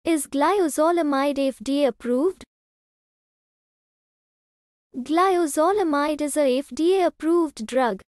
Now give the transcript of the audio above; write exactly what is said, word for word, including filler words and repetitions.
Is gliozolamide F D A approved? Gliozolamide is a F D A approved drug.